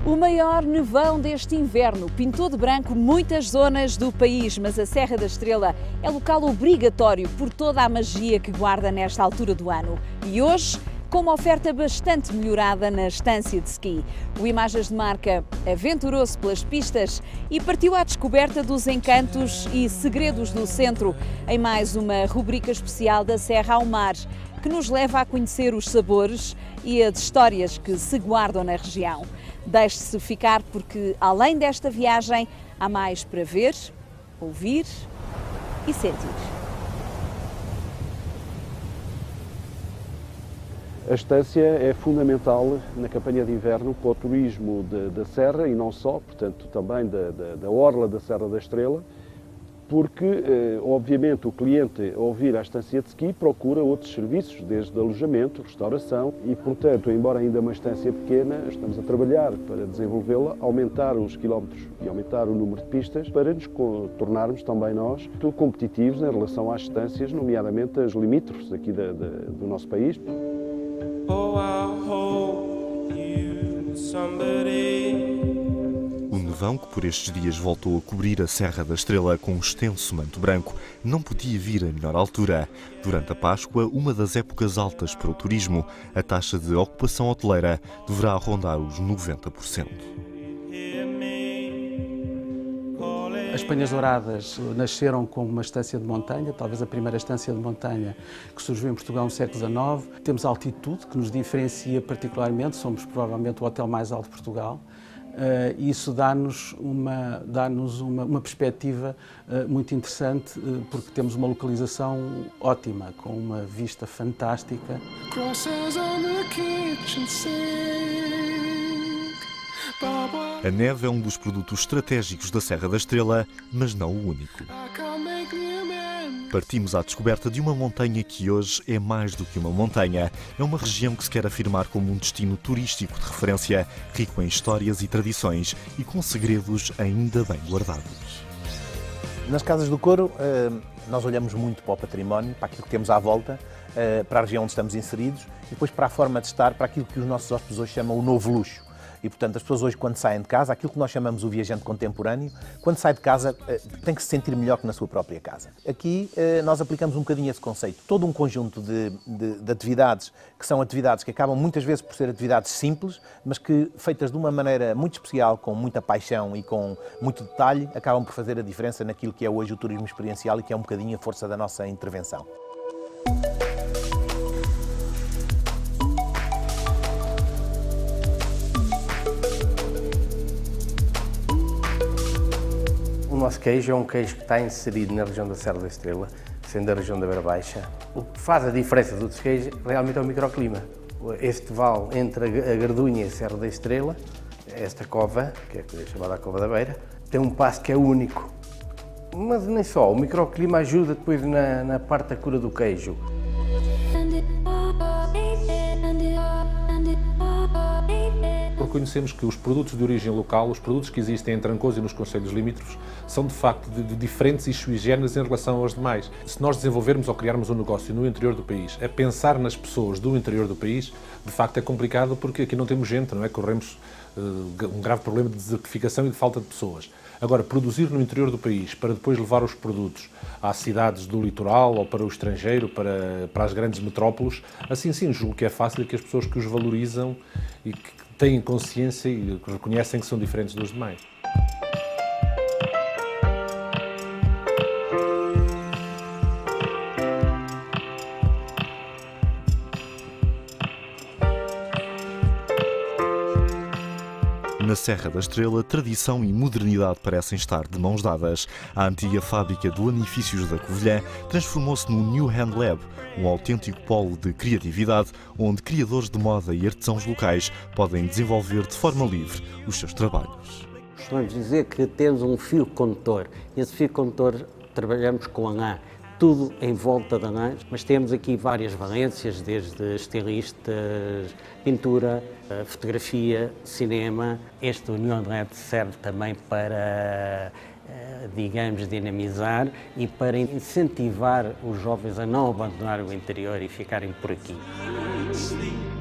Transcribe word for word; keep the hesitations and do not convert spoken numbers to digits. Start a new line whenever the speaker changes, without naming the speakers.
O maior nevão deste inverno pintou de branco muitas zonas do país, mas a Serra da Estrela é local obrigatório por toda a magia que guarda nesta altura do ano. E hoje, com uma oferta bastante melhorada na estância de ski. O Imagens de Marca aventurou-se pelas pistas e partiu à descoberta dos encantos e segredos do centro, em mais uma rubrica especial da Serra ao Mar, que nos leva a conhecer os sabores e as histórias que se guardam na região. Deixe-se ficar porque, além desta viagem, há mais para ver, ouvir e sentir.
A estância é fundamental na campanha de inverno para o turismo de, da Serra e não só, portanto também da, da, da orla da Serra da Estrela, porque, eh, obviamente, o cliente, ao vir à estância de ski, procura outros serviços, desde alojamento, restauração e, portanto, embora ainda uma estância pequena, estamos a trabalhar para desenvolvê-la, aumentar os quilómetros e aumentar o número de pistas para nos tornarmos também nós competitivos em relação às estâncias, nomeadamente as limítrofes aqui da, da, do nosso país.
Oh, I'll hold you, somebody.
O nevão, que por estes dias voltou a cobrir a Serra da Estrela com um extenso manto branco, não podia vir a melhor altura. Durante a Páscoa, uma das épocas altas para o turismo, a taxa de ocupação hoteleira deverá rondar os noventa por cento.
As Penhas Douradas nasceram como uma estância de montanha, talvez a primeira estância de montanha que surgiu em Portugal no século dezenove. Temos altitude, que nos diferencia particularmente, somos provavelmente o hotel mais alto de Portugal. Uh, isso dá-nos uma, dá-nos uma, uma perspectiva uh, muito interessante, uh, porque temos uma localização ótima, com uma vista fantástica.
A neve é um dos produtos estratégicos da Serra da Estrela, mas não o único. Partimos à descoberta de uma montanha que hoje é mais do que uma montanha. É uma região que se quer afirmar como um destino turístico de referência, rico em histórias e tradições e com segredos ainda bem guardados.
Nas Casas do Couro, nós olhamos muito para o património, para aquilo que temos à volta, para a região onde estamos inseridos e depois para a forma de estar, para aquilo que os nossos hóspedes hoje chamam o novo luxo. E, portanto, as pessoas hoje, quando saem de casa, aquilo que nós chamamos o viajante contemporâneo, quando sai de casa, tem que se sentir melhor que na sua própria casa. Aqui, nós aplicamos um bocadinho esse conceito. Todo um conjunto de, de, de atividades, que são atividades que acabam muitas vezes por ser atividades simples, mas que, feitas de uma maneira muito especial, com muita paixão e com muito detalhe, acabam por fazer a diferença naquilo que é hoje o turismo experiencial e que é um bocadinho a força da nossa intervenção.
O nosso queijo é um queijo que está inserido na região da Serra da Estrela, sendo a região da Beira Baixa. O que faz a diferença dos outros queijos realmente é o microclima. Este vale entre a Gardunha e a Serra da Estrela, esta cova, que é chamada a Cova da Beira, tem um passo que é único. Mas nem só, o microclima ajuda depois na, na parte da cura do queijo.
Reconhecemos que os produtos de origem local, os produtos que existem em Trancoso e nos concelhos limítrofes, são de facto de, de diferentes e sui generis em relação aos demais. Se nós desenvolvermos ou criarmos um negócio no interior do país, a pensar nas pessoas do interior do país, de facto é complicado porque aqui não temos gente, não é? Corremos uh, um grave problema de desertificação e de falta de pessoas. Agora, produzir no interior do país para depois levar os produtos às cidades do litoral ou para o estrangeiro, para, para as grandes metrópoles, assim sim, julgo que é fácil e que as pessoas que os valorizam e que têm consciência e reconhecem que são diferentes dos demais.
Na Serra da Estrela, tradição e modernidade parecem estar de mãos dadas. A antiga fábrica de lanifícios da Covilhã transformou-se no New Hand Lab, um autêntico polo de criatividade onde criadores de moda e artesãos locais podem desenvolver de forma livre os seus trabalhos.
Costumamos dizer que temos um fio condutor. Esse fio condutor trabalhamos com a lã. Tudo em volta da lã, mas temos aqui várias valências, desde estilistas, pintura, fotografia, cinema. Este Union Lab serve também para, digamos, dinamizar e para incentivar os jovens a não abandonar o interior e ficarem por aqui.